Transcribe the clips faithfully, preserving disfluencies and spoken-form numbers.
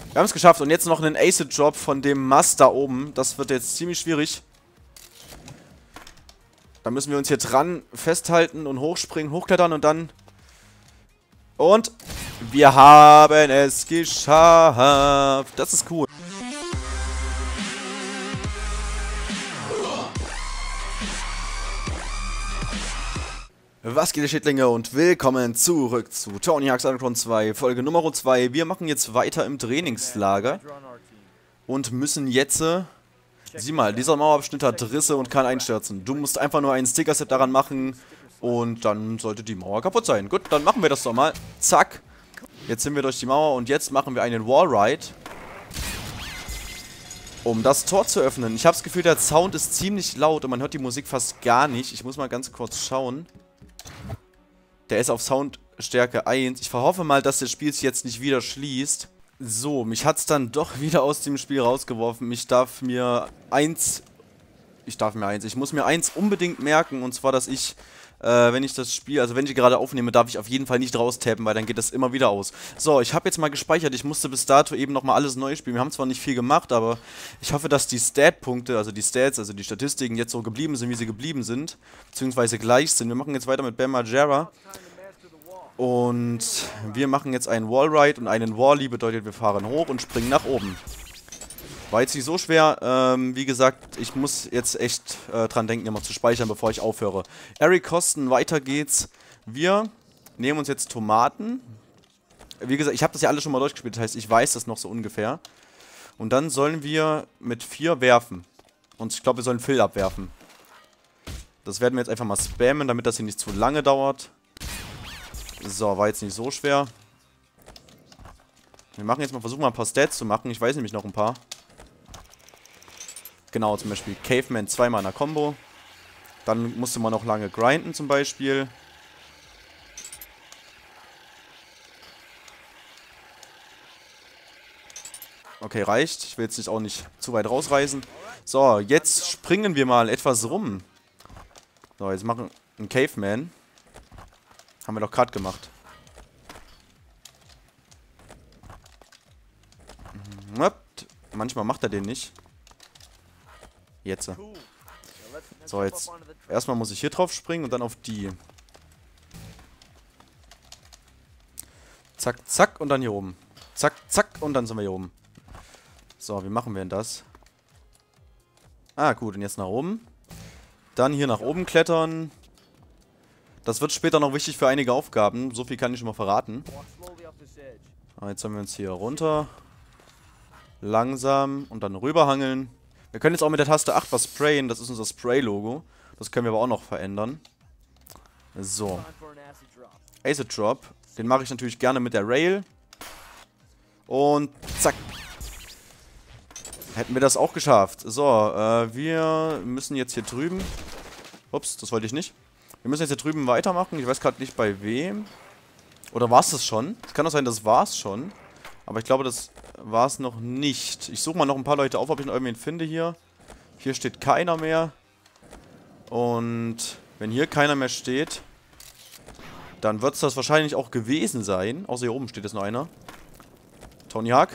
Wir haben es geschafft. Und jetzt noch einen Acid-Drop von dem Mast da oben. Das wird jetzt ziemlich schwierig. Da müssen wir uns hier dran festhalten und hochspringen, hochklettern und dann... Und wir haben es geschafft. Das ist cool. Was geht, ihr Schädlinge, und willkommen zurück zu Tony Hawk's Underground zwei, Folge Nummer zwei. Wir machen jetzt weiter im Trainingslager und müssen jetzt... Äh, sieh mal, dieser Mauerabschnitt hat Risse und kann einstürzen. Du musst einfach nur einen Sticker-Set daran machen und dann sollte die Mauer kaputt sein. Gut, dann machen wir das doch mal. Zack. Jetzt sind wir durch die Mauer und jetzt machen wir einen Wallride, um das Tor zu öffnen. Ich habe das Gefühl, der Sound ist ziemlich laut und man hört die Musik fast gar nicht. Ich muss mal ganz kurz schauen. Der ist auf Soundstärke eins. Ich hoffe mal, dass das Spiel sich jetzt nicht wieder schließt. So, mich hat es dann doch wieder aus dem Spiel rausgeworfen. Ich darf mir eins... Ich darf mir eins. Ich muss mir eins unbedingt merken. Und zwar, dass ich, äh, wenn ich das Spiel... Also wenn ich gerade aufnehme, darf ich auf jeden Fall nicht raustappen, weil dann geht das immer wieder aus. So, ich habe jetzt mal gespeichert. Ich musste bis dato eben nochmal alles neu spielen. Wir haben zwar nicht viel gemacht, aber ich hoffe, dass die Stat-Punkte, also die Stats, also die Statistiken jetzt so geblieben sind, wie sie geblieben sind. Beziehungsweise gleich sind. Wir machen jetzt weiter mit Bam Margera. Und wir machen jetzt einen Wallride und einen Wally bedeutet, wir fahren hoch und springen nach oben. War jetzt nicht so schwer. Ähm, wie gesagt, ich muss jetzt echt äh, dran denken, immer zu speichern, bevor ich aufhöre. Eric Kosten, weiter geht's. Wir nehmen uns jetzt Tomaten. Wie gesagt, ich habe das ja alles schon mal durchgespielt, das heißt, ich weiß das noch so ungefähr. Und dann sollen wir mit vier werfen. Und ich glaube, wir sollen Phil abwerfen. Das werden wir jetzt einfach mal spammen, damit das hier nicht zu lange dauert. So, war jetzt nicht so schwer. Wir machen jetzt mal, versuchen mal ein paar Stats zu machen. Ich weiß nämlich noch ein paar. Genau, zum Beispiel Caveman zweimal in einer Combo. Dann musste man noch lange grinden zum Beispiel. Okay, reicht. Ich will jetzt nicht auch nicht zu weit rausreißen. So, jetzt springen wir mal etwas rum. So, jetzt machen wir einen Caveman. Haben wir doch gerade gemacht. Manchmal macht er den nicht. Jetzt. So, jetzt. Erstmal muss ich hier drauf springen und dann auf die. Zack, zack und dann hier oben. Zack, zack und dann sind wir hier oben. So, wie machen wir denn das? Ah, gut, und jetzt nach oben. Dann hier nach oben klettern. Das wird später noch wichtig für einige Aufgaben. So viel kann ich schon mal verraten. Ah, jetzt sollen wir uns hier runter. Langsam und dann rüberhangeln. Wir können jetzt auch mit der Taste acht was sprayen. Das ist unser Spray-Logo. Das können wir aber auch noch verändern. So. Acid Drop. Den mache ich natürlich gerne mit der Rail. Und zack. Hätten wir das auch geschafft. So, äh, wir müssen jetzt hier drüben... Ups, das wollte ich nicht. Wir müssen jetzt hier drüben weitermachen. Ich weiß gerade nicht bei wem. Oder war es das schon? Es kann auch sein, das war es schon. Aber ich glaube, das war es noch nicht. Ich suche mal noch ein paar Leute auf, ob ich noch irgendwen finde hier. Hier steht keiner mehr. Und wenn hier keiner mehr steht, dann wird es das wahrscheinlich auch gewesen sein. Außer hier oben steht jetzt noch einer. Tony Hawk.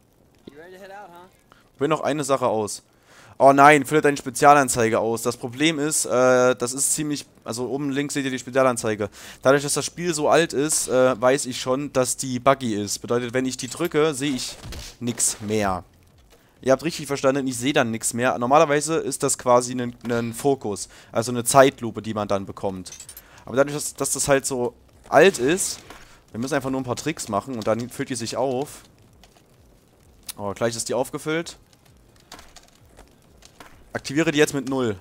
Ich will noch eine Sache aus. Oh nein, füllt eine Spezialanzeige aus. Das Problem ist, äh, das ist ziemlich... Also oben links seht ihr die Spezialanzeige. Dadurch, dass das Spiel so alt ist, äh, weiß ich schon, dass die buggy ist. Bedeutet, wenn ich die drücke, sehe ich nichts mehr. Ihr habt richtig verstanden, ich sehe dann nichts mehr. Normalerweise ist das quasi ein, ein Fokus. Also eine Zeitlupe, die man dann bekommt. Aber dadurch, dass, dass das halt so alt ist, wir müssen einfach nur ein paar Tricks machen und dann füllt die sich auf. Oh, gleich ist die aufgefüllt. Aktiviere die jetzt mit null.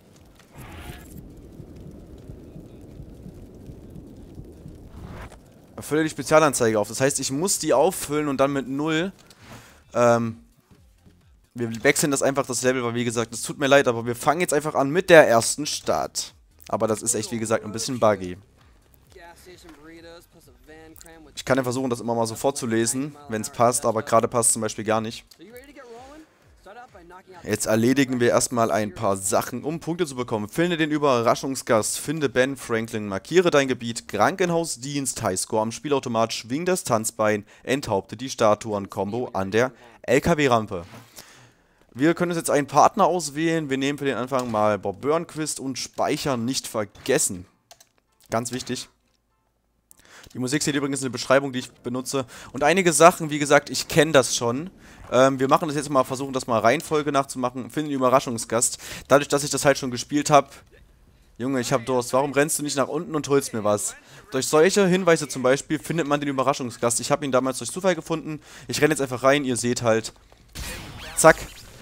Erfülle die Spezialanzeige auf. Das heißt, ich muss die auffüllen und dann mit null. Ähm, wir wechseln das einfach das Level, weil wie gesagt, es tut mir leid, aber wir fangen jetzt einfach an mit der ersten Stadt. Aber das ist echt, wie gesagt, ein bisschen buggy. Ich kann ja versuchen, das immer mal so vorzulesen, wenn es passt, aber gerade passt zum Beispiel gar nicht. Jetzt erledigen wir erstmal ein paar Sachen, um Punkte zu bekommen. Finde den Überraschungsgast, finde Ben Franklin, markiere dein Gebiet, Krankenhausdienst, Highscore am Spielautomat, schwing das Tanzbein, enthaupte die Statuen-Kombo an der L K W-Rampe. Wir können uns jetzt einen Partner auswählen. Wir nehmen für den Anfang mal Bob Burnquist und speichern nicht vergessen. Ganz wichtig. Die Musik seht ihr übrigens in der Beschreibung, die ich benutze. Und einige Sachen, wie gesagt, ich kenne das schon. Ähm, wir machen das jetzt mal, versuchen das mal Reihenfolge nachzumachen. Finden den Überraschungsgast. Dadurch, dass ich das halt schon gespielt habe. Junge, ich habe Durst. Warum rennst du nicht nach unten und holst mir was? Durch solche Hinweise zum Beispiel findet man den Überraschungsgast. Ich habe ihn damals durch Zufall gefunden. Ich renne jetzt einfach rein. Ihr seht halt. Zack.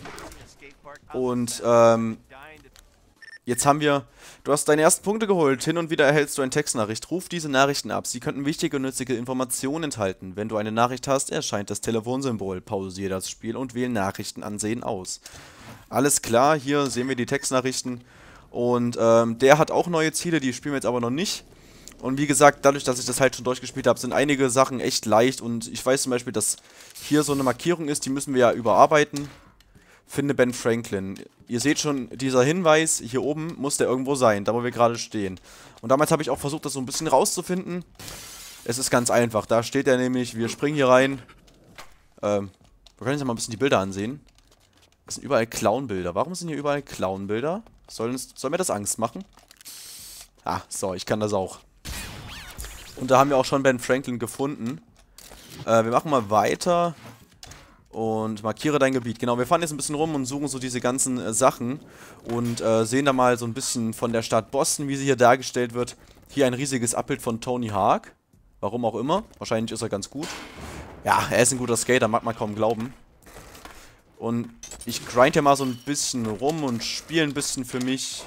Und, ähm... jetzt haben wir... Du hast deine ersten Punkte geholt. Hin und wieder erhältst du eine Textnachricht. Ruf diese Nachrichten ab. Sie könnten wichtige und nützliche Informationen enthalten. Wenn du eine Nachricht hast, erscheint das Telefonsymbol. Pausiere das Spiel und wähle Nachrichten ansehen aus. Alles klar, hier sehen wir die Textnachrichten. Und ähm, der hat auch neue Ziele, die spielen wir jetzt aber noch nicht. Und wie gesagt, dadurch, dass ich das halt schon durchgespielt habe, sind einige Sachen echt leicht. Und ich weiß zum Beispiel, dass hier so eine Markierung ist, die müssen wir ja überarbeiten. Finde Ben Franklin. Ihr seht schon, dieser Hinweis hier oben muss der irgendwo sein, da wo wir gerade stehen. Und damals habe ich auch versucht, das so ein bisschen rauszufinden. Es ist ganz einfach. Da steht er nämlich, wir springen hier rein. Ähm, wir können uns ja mal ein bisschen die Bilder ansehen. Das sind überall Clown-Bilder. Warum sind hier überall Clown-Bilder? Soll, soll mir das Angst machen? Ah, so, ich kann das auch. Und da haben wir auch schon Ben Franklin gefunden. Äh, wir machen mal weiter. Und markiere dein Gebiet. Genau, wir fahren jetzt ein bisschen rum und suchen so diese ganzen äh, Sachen. Und äh, sehen da mal so ein bisschen von der Stadt Boston, wie sie hier dargestellt wird. Hier ein riesiges Abbild von Tony Hawk. Warum auch immer. Wahrscheinlich ist er ganz gut. Ja, er ist ein guter Skater, mag man kaum glauben. Und ich grind hier mal so ein bisschen rum und spiele ein bisschen für mich.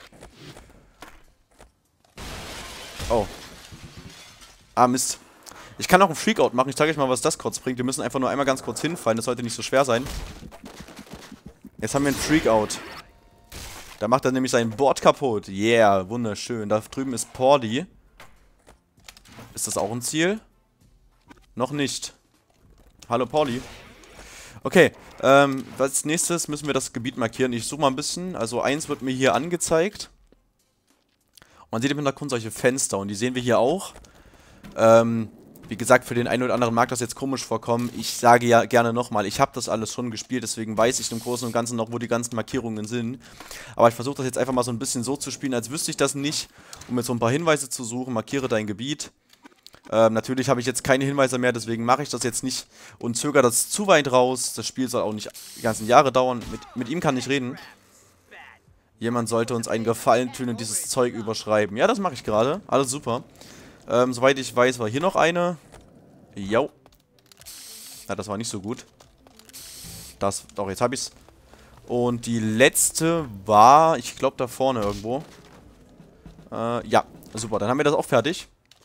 Oh. Ah, Mist. Ich kann auch einen Freakout machen. Ich zeige euch mal, was das kurz bringt. Wir müssen einfach nur einmal ganz kurz hinfallen. Das sollte nicht so schwer sein. Jetzt haben wir einen Freakout. Da macht er nämlich sein Board kaputt. Yeah, wunderschön. Da drüben ist Pordy. Ist das auch ein Ziel? Noch nicht. Hallo, Pordy. Okay, ähm, als nächstes müssen wir das Gebiet markieren. Ich suche mal ein bisschen. Also eins wird mir hier angezeigt. Man sieht im Hintergrund solche Fenster und die sehen wir hier auch. Ähm... Wie gesagt, für den einen oder anderen mag das jetzt komisch vorkommen. Ich sage ja gerne nochmal, ich habe das alles schon gespielt, deswegen weiß ich im Großen und Ganzen noch, wo die ganzen Markierungen sind. Aber ich versuche das jetzt einfach mal so ein bisschen so zu spielen, als wüsste ich das nicht, um jetzt so ein paar Hinweise zu suchen. Markiere dein Gebiet. Ähm, natürlich habe ich jetzt keine Hinweise mehr, deswegen mache ich das jetzt nicht und zögere das zu weit raus. Das Spiel soll auch nicht die ganzen Jahre dauern. Mit, mit ihm kann ich reden. Jemand sollte uns einen Gefallen tun und dieses Zeug überschreiben. Ja, das mache ich gerade. Alles super. Ähm, soweit ich weiß, war hier noch eine. Jo. Ja, das war nicht so gut. Das, doch, jetzt habe ich's. Und die letzte war, ich glaube, da vorne irgendwo. Äh, ja, super, dann haben wir das auch fertig.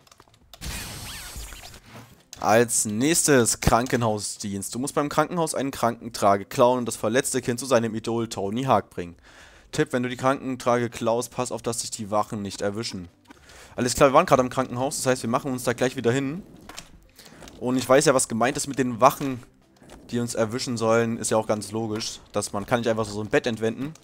Als nächstes Krankenhausdienst. Du musst beim Krankenhaus einen Krankentrage klauen und das verletzte Kind zu seinem Idol Tony Hawk bringen. Tipp, wenn du die Krankentrage klaust, pass auf, dass dich die Wachen nicht erwischen. Alles klar, wir waren gerade im Krankenhaus, das heißt, wir machen uns da gleich wieder hin. Und ich weiß ja, was gemeint ist mit den Wachen, die uns erwischen sollen, ist ja auch ganz logisch. Dass man kann nicht einfach so ein Bett entwenden.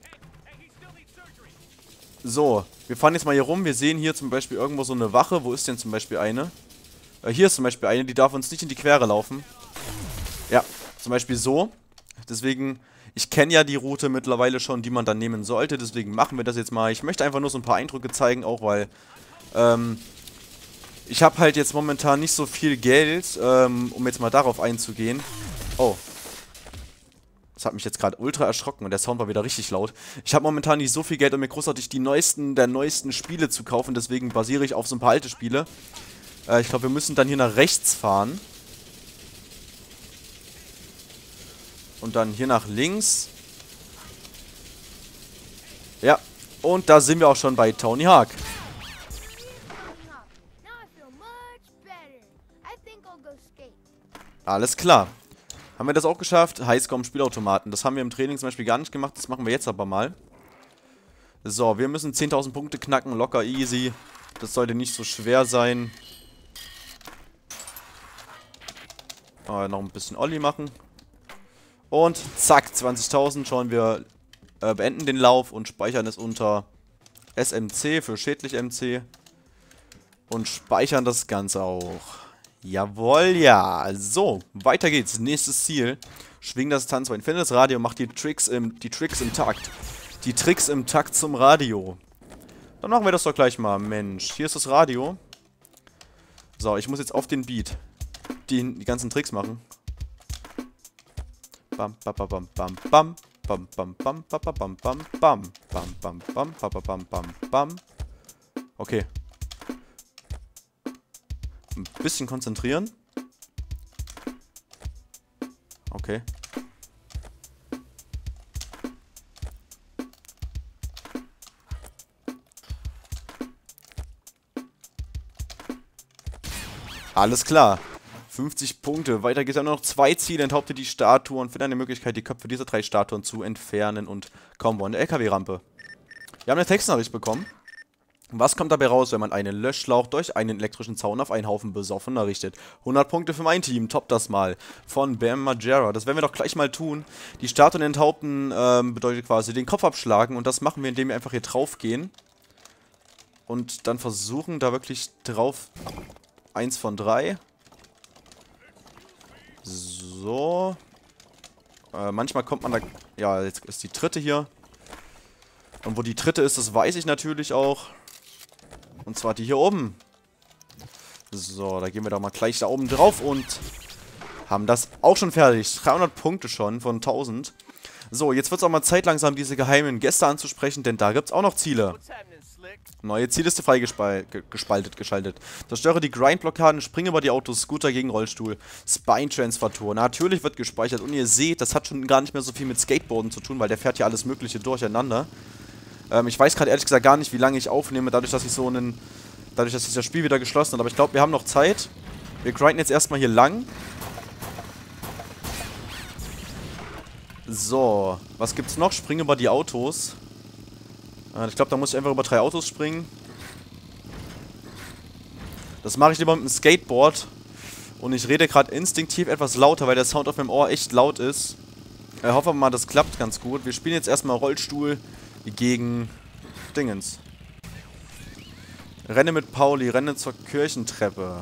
So, wir fahren jetzt mal hier rum, wir sehen hier zum Beispiel irgendwo so eine Wache. Wo ist denn zum Beispiel eine? Äh, hier ist zum Beispiel eine, die darf uns nicht in die Quere laufen. Ja, zum Beispiel so. Deswegen, ich kenne ja die Route mittlerweile schon, die man dann nehmen sollte. Deswegen machen wir das jetzt mal. Ich möchte einfach nur so ein paar Eindrücke zeigen, auch weil... Ähm, ich habe halt jetzt momentan nicht so viel Geld, ähm, um jetzt mal darauf einzugehen. Oh. Das hat mich jetzt gerade ultra erschrocken und der Sound war wieder richtig laut. Ich habe momentan nicht so viel Geld, um mir großartig die neuesten der neuesten Spiele zu kaufen. Deswegen basiere ich auf so ein paar alte Spiele. Äh, ich glaube, wir müssen dann hier nach rechts fahren. Und dann hier nach links. Ja. Und da sind wir auch schon bei Tony Hawk. Alles klar. Haben wir das auch geschafft? Highscore am Spielautomaten. Das haben wir im Training zum Beispiel gar nicht gemacht. Das machen wir jetzt aber mal. So, wir müssen zehntausend Punkte knacken. Locker easy. Das sollte nicht so schwer sein. Oh, noch ein bisschen Olli machen. Und zack, zwanzigtausend. Schauen wir, äh, beenden den Lauf und speichern es unter S M C für schädlich M C. Und speichern das Ganze auch. Jawohl, ja. So, weiter geht's. Nächstes Ziel. Schwing das Tanzbein. Finde das Radio, mach die Tricks im, die Tricks im Takt. Die Tricks im Takt zum Radio. Dann machen wir das doch gleich mal. Mensch, hier ist das Radio. So, ich muss jetzt auf den Beat die, die ganzen Tricks machen. Bam, bam, bam, bam, bam, bam. Bam, bam, bam, bam, bam, bam, bam, bam, bam, bam, bam, bam, bam, bam, bam. Okay. Ein bisschen konzentrieren. Okay. Alles klar. fünfzig Punkte. Weiter geht's. Noch zwei Ziele. Enthaupte die Statuen. Finde eine Möglichkeit, die Köpfe dieser drei Statuen zu entfernen und Combo an der L K W-Rampe. Wir haben eine Textnachricht bekommen. Was kommt dabei raus, wenn man einen Löschschlauch durch einen elektrischen Zaun auf einen Haufen Besoffener richtet? hundert Punkte für mein Team, top das mal. Von Bam Margera. Das werden wir doch gleich mal tun. Die Statuen enthaupten ähm, bedeutet quasi den Kopf abschlagen. Und das machen wir, indem wir einfach hier drauf gehen. Und dann versuchen, da wirklich drauf... Eins von drei. So. Äh, manchmal kommt man da... Ja, jetzt ist die dritte hier. Und wo die dritte ist, das weiß ich natürlich auch. Und zwar die hier oben. So, da gehen wir doch mal gleich da oben drauf und haben das auch schon fertig. dreihundert Punkte schon von tausend. So, jetzt wird es auch mal Zeit langsam, diese geheimen Gäste anzusprechen, denn da gibt es auch noch Ziele. Neue Zielliste freigeschaltet, geschaltet. Zerstöre die Grind-Blockaden, springe über die Autos, Scooter gegen Rollstuhl, Spine-Transfer-Tour. Natürlich wird gespeichert und ihr seht, das hat schon gar nicht mehr so viel mit Skateboarden zu tun, weil der fährt ja alles mögliche durcheinander. Ähm, ich weiß gerade ehrlich gesagt gar nicht, wie lange ich aufnehme, dadurch, dass ich so einen... Dadurch, dass das Spiel wieder geschlossen hat. Aber ich glaube, wir haben noch Zeit. Wir grinden jetzt erstmal hier lang. So, was gibt's noch? Springe über die Autos. Äh, ich glaube, da muss ich einfach über drei Autos springen. Das mache ich lieber mit dem Skateboard. Und ich rede gerade instinktiv etwas lauter, weil der Sound auf meinem Ohr echt laut ist. Ich hoffe mal, das klappt ganz gut. Wir spielen jetzt erstmal Rollstuhl gegen Dingens. Renne mit Pauli, renne zur Kirchentreppe.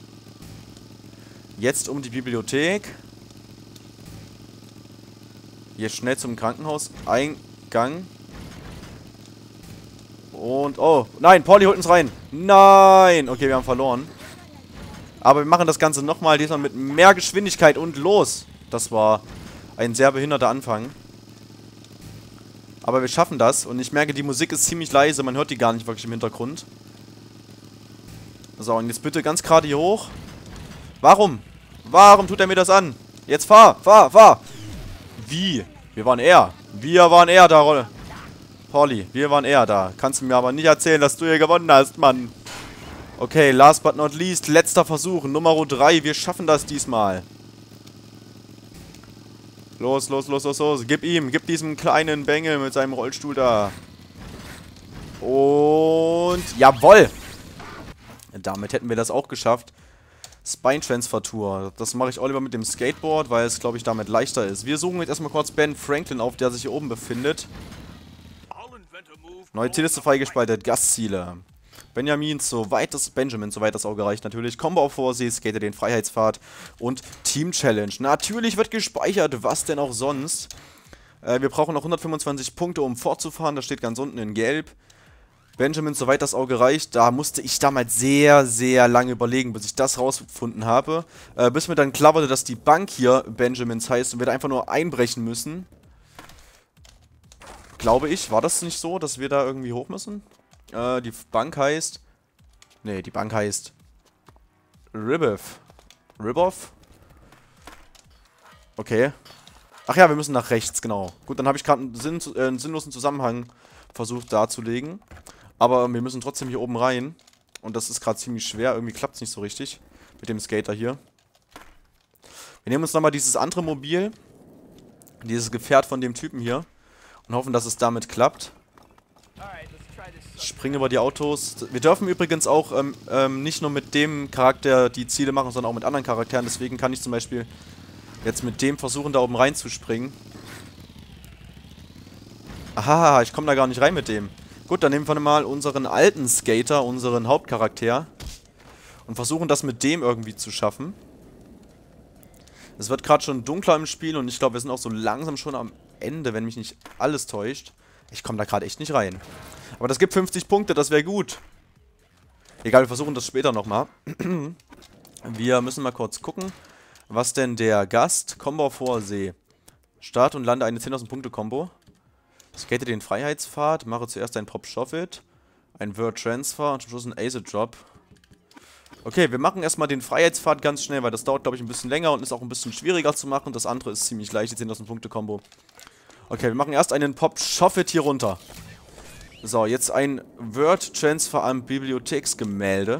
Jetzt um die Bibliothek. Hier schnell zum Krankenhauseingang. Und, oh, nein, Pauli holt uns rein. Nein, okay, wir haben verloren. Aber wir machen das Ganze nochmal, diesmal mit mehr Geschwindigkeit und los. Das war ein sehr behinderter Anfang. Aber wir schaffen das und ich merke, die Musik ist ziemlich leise, man hört die gar nicht wirklich im Hintergrund. So, und jetzt bitte ganz gerade hier hoch. Warum? Warum tut er mir das an? Jetzt fahr, fahr, fahr. Wie? Wir waren eher. Wir waren eher da, Rolle. Pauli, wir waren eher da. Kannst du mir aber nicht erzählen, dass du hier gewonnen hast, Mann. Okay, last but not least, letzter Versuch, Nummer drei. Wir schaffen das diesmal. Los, los, los, los, los. Gib ihm, gib diesem kleinen Bengel mit seinem Rollstuhl da. Und jawoll. Damit hätten wir das auch geschafft. Spine Transfer Tour. Das mache ich auch lieber mit dem Skateboard, weil es, glaube ich, damit leichter ist. Wir suchen jetzt erstmal kurz Ben Franklin auf, der sich hier oben befindet. Neue Zielliste freigespaltet. Gastziele. Benjamin, soweit das Benjamin, soweit das Auge reicht natürlich. Combo auf Vorsee, Skater den Freiheitspfad und Team Challenge. Natürlich wird gespeichert, was denn auch sonst. Äh, wir brauchen noch hundertfünfundzwanzig Punkte, um fortzufahren. Das steht ganz unten in Gelb. Benjamin, soweit das Auge reicht. Da musste ich damals sehr, sehr lange überlegen, bis ich das rausgefunden habe. Äh, bis mir dann klar wurde, dass die Bank hier Benjamins heißt und wir da einfach nur einbrechen müssen. Glaube ich. War das nicht so, dass wir da irgendwie hoch müssen? Äh, die Bank heißt... Nee, die Bank heißt... Riboff. Riboff? Okay. Ach ja, wir müssen nach rechts, genau. Gut, dann habe ich gerade einen, Sinn, äh, einen sinnlosen Zusammenhang versucht darzulegen. Aber wir müssen trotzdem hier oben rein. Und das ist gerade ziemlich schwer. Irgendwie klappt es nicht so richtig mit dem Skater hier. Wir nehmen uns nochmal dieses andere Mobil. Dieses Gefährt von dem Typen hier. Und hoffen, dass es damit klappt. Springen über die Autos. Wir dürfen übrigens auch ähm, ähm, nicht nur mit dem Charakter die Ziele machen, sondern auch mit anderen Charakteren. Deswegen kann ich zum Beispiel Jetzt mit dem versuchen, da oben reinzuspringen. Aha, ich komme da gar nicht rein mit dem. Gut, dann nehmen wir mal unseren alten Skater, unseren Hauptcharakter. Und versuchen das mit dem irgendwie zu schaffen. Es wird gerade schon dunkler im Spiel und ich glaube, wir sind auch so langsam schon am Ende, wenn mich nicht alles täuscht. Ich komme da gerade echt nicht rein. Aber das gibt fünfzig Punkte, das wäre gut. Egal, wir versuchen das später nochmal. Wir müssen mal kurz gucken, was denn der Gast Combo vorseh. Start und lande eine zehntausend Punkte Combo. Skate den Freiheitspfad, mache zuerst einen Pop Shuffit, ein Word Transfer und zum Schluss einen Ace Drop. Okay, wir machen erstmal den Freiheitspfad ganz schnell, weil das dauert, glaube ich, ein bisschen länger und ist auch ein bisschen schwieriger zu machen. Das andere ist ziemlich leicht, die zehntausend Punkte Combo. Okay, wir machen erst einen Pop Shuffit hier runter. So, jetzt ein Word Transfer am Bibliotheksgemälde.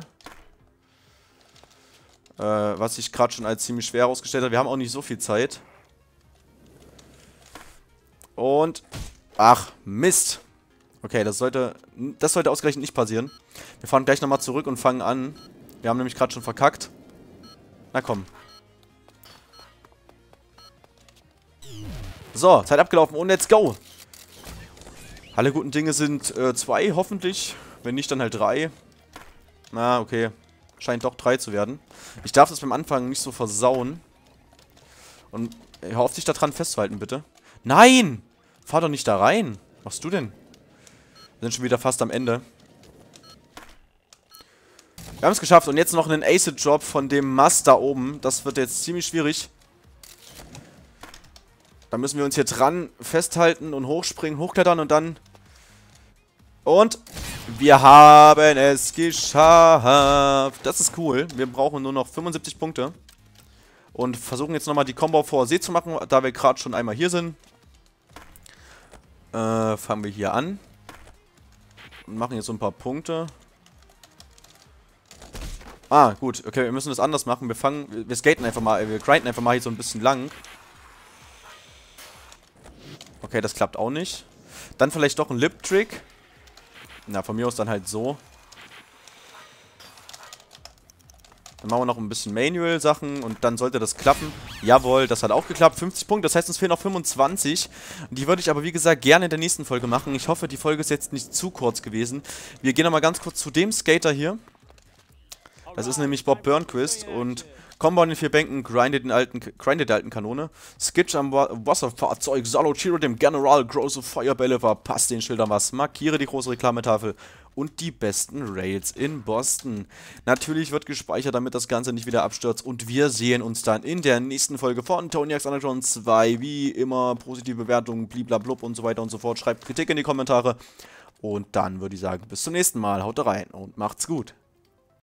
Äh, was sich gerade schon als ziemlich schwer herausgestellt hat. Wir haben auch nicht so viel Zeit. Und... Ach, Mist. Okay, das sollte... Das sollte ausgerechnet nicht passieren. Wir fahren gleich nochmal zurück und fangen an. Wir haben nämlich gerade schon verkackt. Na komm. So, Zeit abgelaufen und let's go. Alle guten Dinge sind äh, zwei, hoffentlich. Wenn nicht, dann halt drei. Na, okay. Scheint doch drei zu werden. Ich darf das beim Anfang nicht so versauen. Und hör auf, dich da dran festzuhalten, bitte. Nein! Fahr doch nicht da rein. Was machst du denn? Wir sind schon wieder fast am Ende. Wir haben es geschafft. Und jetzt noch einen Acid-Drop von dem Mast da oben. Das wird jetzt ziemlich schwierig. Da müssen wir uns hier dran festhalten und hochspringen, hochklettern und dann... Und wir haben es geschafft. Das ist cool. Wir brauchen nur noch fünfundsiebzig Punkte. Und versuchen jetzt nochmal die Combo vor See zu machen, da wir gerade schon einmal hier sind. Äh, fangen wir hier an. Und machen jetzt so ein paar Punkte. Ah, gut. Okay, wir müssen das anders machen. Wir fangen, wir skaten einfach mal, wir grinden einfach mal hier so ein bisschen lang. Okay, das klappt auch nicht. Dann vielleicht doch ein Lip-Trick. Na, von mir aus dann halt so. Dann machen wir noch ein bisschen Manual-Sachen und dann sollte das klappen. Jawohl, das hat auch geklappt. fünfzig Punkte, das heißt, uns fehlen noch fünfundzwanzig. Die würde ich aber, wie gesagt, gerne in der nächsten Folge machen. Ich hoffe, die Folge ist jetzt nicht zu kurz gewesen. Wir gehen nochmal ganz kurz zu dem Skater hier. Das ist nämlich Bob Burnquist und Combo an den vier Bänken, grindet den alten, grindet der alten Kanone. Skitch am Wa Wasserfahrzeug, Salutiro dem General, große Feuerbälle, verpasst den Schildern was, markiere die große Reklametafel und die besten Rails in Boston. Natürlich wird gespeichert, damit das Ganze nicht wieder abstürzt und wir sehen uns dann in der nächsten Folge von Tony Hawk's Underground zwei. Wie immer, positive Bewertungen, bliblablub und so weiter und so fort. Schreibt Kritik in die Kommentare und dann würde ich sagen, bis zum nächsten Mal, haut rein und macht's gut.